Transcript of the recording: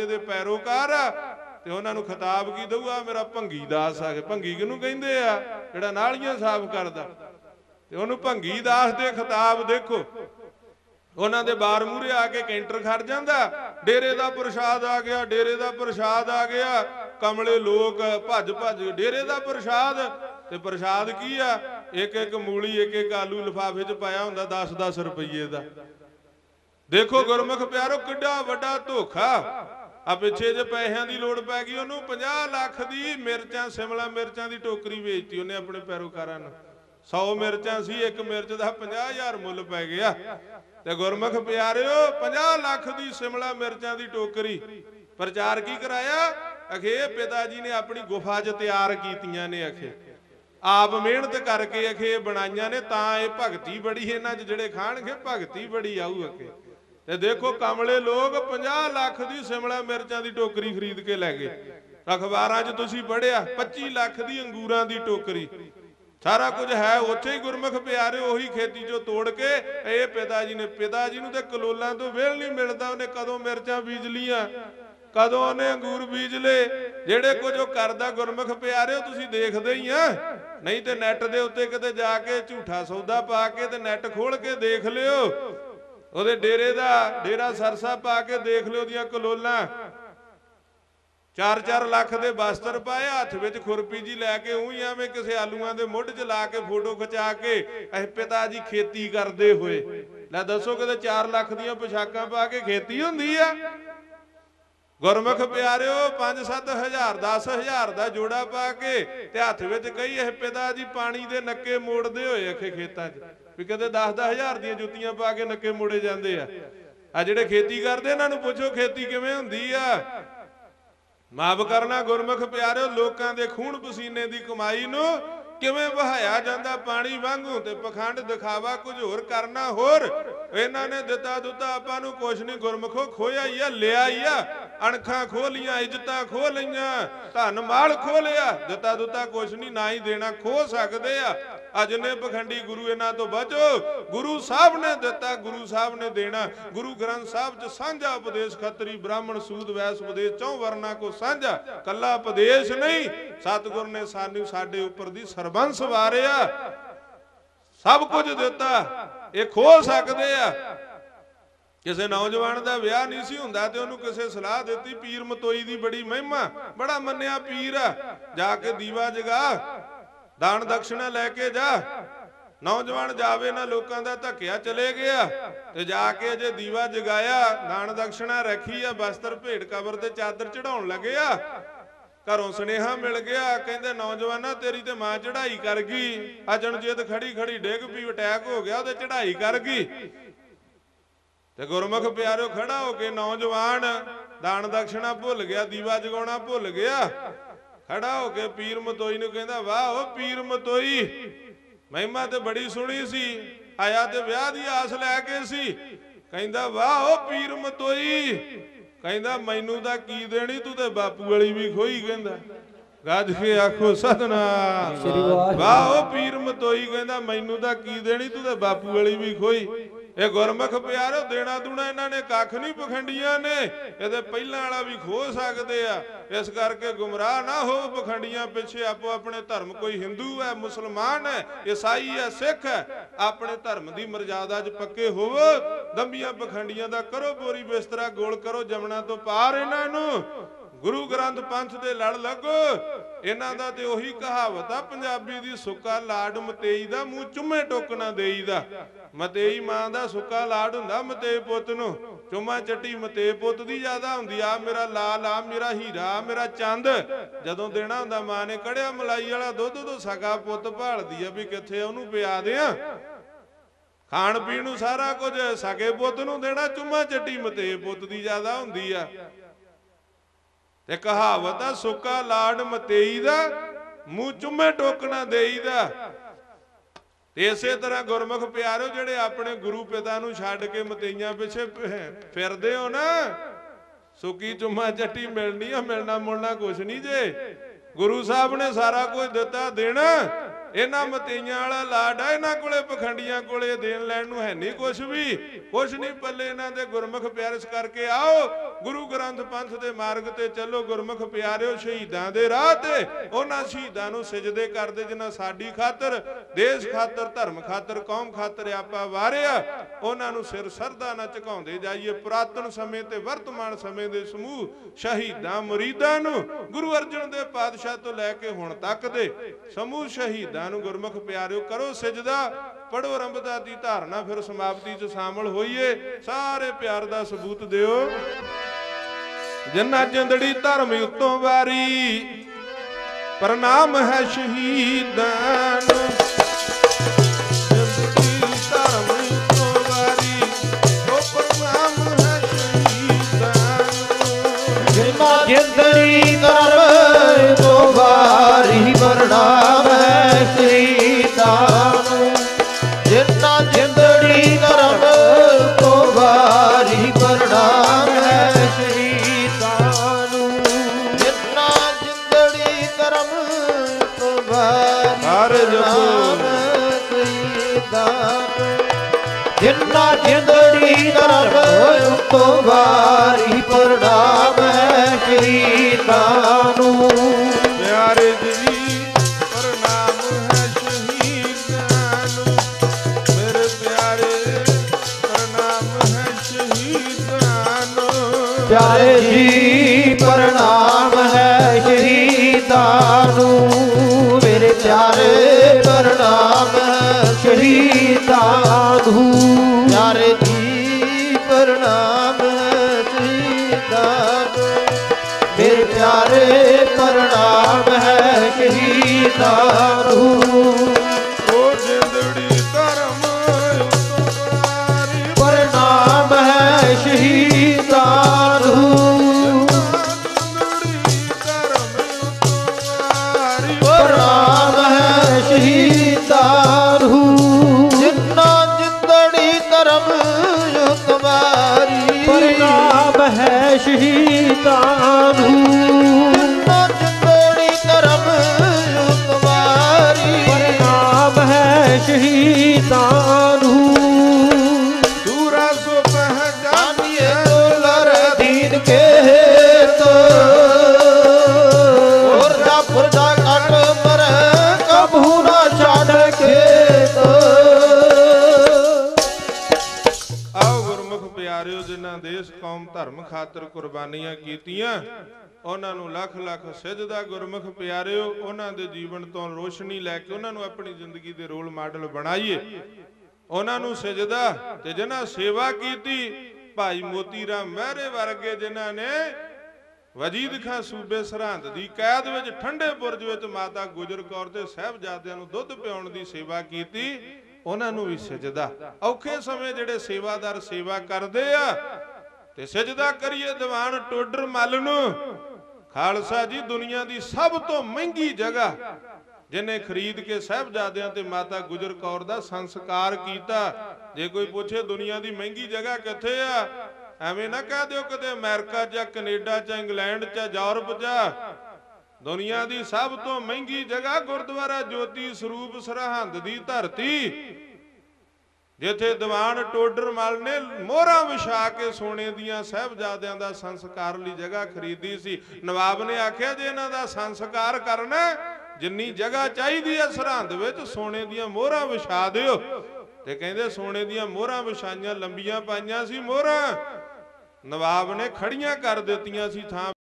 दे पैरोकार आ ते उन्हां नूं खिताब की दऊगा, मेरा भंगी दास आ गया। भंगी किहनूं कहिंदे आ? जिहड़ा नालियां साफ करदा, ते उहनूं भंगी दास दे खिताब देखो। उन्हां दे बार मूहरे आके कैंटर खड़ जांदा, डेरे दा प्रशाद आ गया, डेरे दा प्रशाद आ गया। कमले लोग भज भज डेरे दा प्रशाद, ते प्रशाद की आ? एक एक मूली एक एक आलू लिफाफे च पाया हुंदा 10-10 रुपये दा। देखो गुरमुख प्यारो किड्डा वड्डा धोखा। आ पिछे जे पैसिਆਂ ਦੀ ਲੋੜ पै गई, ਉਹਨੂੰ 50 ਲੱਖ ਦੀ ਮਿਰਚਾਂ शिमला मिर्चां ਦੀ टोकरी ਵੇਚਤੀ ਉਹਨੇ ਆਪਣੇ ਪੈਰੋਕਾਰਾਂ ਨੂੰ। 100 ਮਿਰਚਾਂ ਸੀ, ਇੱਕ ਮਿਰਚ ਦਾ 50,000 ਮੁੱਲ ਪੈ ਗਿਆ। ਤੇ ਗੁਰਮੁਖ ਪਿਆਰਿਓ 50 ਲੱਖ ਦੀ शिमला मिर्चां ਦੀ टोकरी। प्रचार की कराया? अखे पिता जी ने अपनी गुफा च तैयार कीतियां ने, अखे आप मेहनत करके अखे बनाइया ने, तां ये भगती बड़ी इन्हां च जिहड़े खाणगे भगती बड़ी आऊ। अखे ते देखो कमले लोग 50 ਲੱਖ ਦੀ शिमला मिर्चां ਦੀ टोकरी खरीद के लै गए। अखबारां च तुसीं पढ़िया 25 ਲੱਖ ਦੀ अंगूरां ਦੀ टोकरी। सारा कुछ है उत्थे ही गुरमुख प्यारे, उही खेती चो तोड़ के ये पिता जी ने। पिता जी नूं ते कलोलां तो वेल नहीं मिलदा, उन्हें कदों मिर्चां बीज लियां, कदों उन्हें अंगूर बीज ले। जेड़े कुछ वो करदा गुरमुख प्यारे तुसीं देखदे ही आ। नहीं तो नैट दे उत्ते किते जाके झूठा सौदा पा के ते नैट खोल के देख लियो, ਉਹਦੇ डेरे दा डेरा सरसा पा के देख लियो ਦੀਆਂ कलोलां। 4-4 ਲੱਖ ਦੇ बस्तर पाए, हथ विच खुरपी जी लैके ऊही एवें किसी आलूआं दे मुੱਢ च ला के फोटो खिचा के अह पिता जी खेती करते हुए। लै दसो किते 4 ਲੱਖ ਦੀਆਂ पोशाकां पा के खेती हुंदी आ? गुरमुख प्यारिओ 5-7 हज़ार 10 हज़ार का जोड़ा पा के ते हथ विच कई अह पिता जी पानी दे नक्के मोड़दे होए अखे खेतां च भी कदे 10-10 हज़ार ਦੀਆਂ जुत्तियां पा के नक्के मोड़े जांदे आ। जिहड़े खेती करदे इन्हां नूं पुछो खेती किवें हुंदी आ? माफ करना गुरमुख प्यारिओ, लोकां दे खून पसीने दी कमाई नूं किवें बहाया जांदा पानी वांगू, ते पखंड दिखावा कुछ होर करना होर। इन्हां ने दिता दुता आपां नूं कुछ नहीं गुरमुखो, खोया ही आ लिया ही आ। अणखां खो लियां, इज्जतां खो लईयां, धन माल खो लिया, दिता दुता कुछ नहीं, ना ही देना खो सकदे आ। अजने पखंडी गुरु इन्हां तो बचो। गुरु साहब ने दिता, गुरु साहब ने देना। गुरु ग्रंथ साहब च सांझा उपदेश, खत्री ब्राह्मण सूद वैस उपदेश, 4 वर्णां को सांझा, कला उपदेश नहीं। सतगुर ने सानू साडे उपर दी सरबंस वारिया, सब कुछ दिता, ये खो सकदे आ। किसी नौजवान का विआह नहीं सी हुंदा ते उहनूं किसी सलाह दित्ती, पीर मतोई दी बड़ी महिमा, बड़ा मन्निया पीर आ, जाके दीवा जगा, दान दक्षिणा लैके जा। नौजवान जावे ना, लोकां दा धक्किया चले गया ते जाके जे दीवा जगाया, दान दक्षिणा रखी आ, बस्तर भेट कबर ते चादर चढ़ाउण लगे आ। घरों सुनेहा मिल गया, कहंदे नौजवाना तेरी ते मां चढ़ाई कर गई, अजनजेत खड़ी खड़ी डिग पई, अटैक हो गया, ते चढ़ाई कर गई। ते गुरमुख प्यारो खड़ा होके नौजवान दान दक्षिणा भुल गया, दीवा जगाउणा भुल गया। खड़ा होके पीर मतोई नूं कहंदा, वाह ओ पीर मतोई, महिमा ते बड़ी सुनी सी, आया ते विआह दी आस लैके सी। कहंदा वाह ओ पीर मतोई, कहंदा मैनू तां की देनी, तू ते बापू वाली भी खोई। कहंदा गज के आखो सतनाम, वाह ओ पीर मतोई, कहंदा मैनू तां की देनी, तू ते बापू वाली भी खोई। ये गुरमुख प्यारो देना दूना इन्हां ने कख नहीं, पखंडियां ने इहदे पहिलां वाला भी खो सकदे आ। इस करके गुमराह ना हो पखंडियां पिछे, आपो अपने धर्म, कोई हिंदू है, मुसलमान है, ईसाई है, सिख है, अपने धर्म की मर्यादा च पक्के होवो। दंबियां पखंडियां दा करो बोरी बिस्तरा गोल करो, जमना तो पार इन्हां नूं। गुरु ग्रंथ पंथ दे लड़ लगो। इन्हां दा ते ओही कहावत आ पंजाबी दी, सुक्का लाड मतेई दा मूंह चुम्मे टोकना देईदा। मतेई मां दा सुक्का लाड हुंदा मतेई पुੱਤ नूं, चुम्मा चट्टी मतेई पुੱਤ दी ज्यादा हुंदी। आ मेरा लाल, आ मेरा हीरा, आ मेरा चंद, जदों देना हुंदा मां ने कढ़िया मलाई वाला दुੱਧ तो सगा पुੱਤ भालदी आ भी किथे ओनू पिया दियां। खाण पीण नूं सारा कुछ सगे पुੱਤ नूं देना, चुम्मा चट्टी मतेई पुੱਤ दी ज्यादा हुंदी आ। ते कहावत आ सुक्का लाड मतेई दा मूंह चुम्मे टोकना देईदा। इसे तरह गुरमुख प्यारो जिहड़े अपने गुरु पिता नूं छड्ड के मतेइयां पिछे फिरदे हो ना, सुकी चुम्मा चट्टी मिलनी है, मिलना मुलना कुछ नहीं जे। गुरु साहब ने सारा कुछ दिता देना, इन्हां मतेइयां वाला लाड आ, इन्हां कोले पखंडियां कोले देन लैण नूं है नहीं कुछ भी, कुछ नहीं पल्ले इन्हां दे गुरमुख प्यारे। इस करके आओ गुरु ग्रंथ पंथ दे मार्ग ते चलो गुरमुख प्यारिओ शहीदां दे राह ते उन्हां शहीदां नूं सिजदे करदे जिन्हां साडी खातर देश खातर धर्म खातर कौम खातर आपा वारिया उन्हां नूं सिर सरदा ना झुकाउंदे जाइए। पुरातन समय ते वर्तमान समय दे समूह शहीदां मुरीदां नूं गुरु अर्जन देव पातशाह तो लैके हुण तक दे समूह शहीदां नूं गुरमुख प्यारिओ करो सिजदा, पढ़ो आरंभता दी धारना, फिर समाप्ति च शामिल होइए। सारे प्यार दा सबूत दिओ। जिन्ना जिंदड़ी धर्म उत्तों वारी प्रणाम है शहीदां नूं, जिंदड़ी धर्म उत्तों वारी ओ प्रणाम है शहीदां नूं। जिन्ना जिंदड़ी धर्म उत्तों वारी प्रणाम है शहीदां नूं, जिन्ना जिंदड़ी धर्म उत्तों वारी प्रणाम है शहीदां नूं, जिन्ना जिंदड़ी धर्म उत्तों वारी प्रणाम शहीदां नूं, जिन्ना जिंदड़ी धर्म उत्तों वारी प्रणाम है शहीदां नूं। प्यारे जी प्रणाम है शहीदां नूं, मेरे प्यारे प्रणाम है शहीदां नूं। प्यारे जी प्रणाम है शहीदां नूं, मेरे प्यारे प्रणाम है शहीदां नूं। प्यारे जी प्रणाम है शहीदां नूं, मेरे प्यारे प्रणाम है शहीदां नूं। ओ जिंदड़ी धर्म उत्तों वारी प्रणाम है शहीदां नूं, जिंदड़ी धर्म उत्तों वारी प्रणाम है शहीदां नूं, जिन्ना जिंदड़ी धर्म तुम्हारी प्रणाम है शहीदां नूं, जिन्ना जिंदड़ी धर्म तुम्हारी प्रणाम है शहीदां नूं। दूरा सो पहचानिए दुलर दीन के तो पुरजा पुरजा कट मर कबू ना छाड़ के तो। आओ गुरमुख प्यारिओ जिन्हां देश कौम धर्म खातर कुर्बानियां कीतियां उन्हां नूं लख लख सिजदा। गुरमुख प्यारिओ उन्हां दे जीवन तो रोशनी लैके उन्हां नूं अपनी जिंदगी दे रोल मॉडल बनाइए, उन्हां नूं सिजदा। ते जिन्हां सेवा कीती भाई मोती राम महरे वर्गे जिन्हां ने वजीद खां सूबे सरहंद दी कैद विच ठंडे बुरज विच माता गुजर कौर ते साहिबजादियां नूं दुੱਧ पिआउण दी सेवा कीती, उन्हां नूं भी सिजदा। औखे समय जिहड़े सेवादार सेवा करदे आ ते सिजदा करिए दीवान टोडर मल नूं। खालसा जी दुनिया दी सब तो महंगी जगह जिन्हें खरीद के साहिबजादियां ते माता गुजर कौर दा संस्कार कीता। जे कोई पूछे दुनिया दी महंगी जगह कित्थे आ, एवें ना कह दिओ कदे अमेरिका च कनेडा च इंग्लैंड च यूरोप च। दुनिया दी सब तो महंगी जगह गुरुद्वारा ज्योति स्वरूप सरहंद दी धरती, जिथे दीवान टोडर मल ने मोहरा विछा के सोने दियां साहिबजादियां दा संस्कार लई जगह खरीदी सी। नवाब ने आख्या जे इन्हां दा संस्कार करना जिन्नी जगह चाहिदी है सरहंद विच सोने दियां मोहरा विछा दिओ। ते कहंदे सोने दियां मोहरा विछाइयां लंबियां पाइयां सी मोहरा, नवाब ने खड़ियां कर दित्तियां सी थां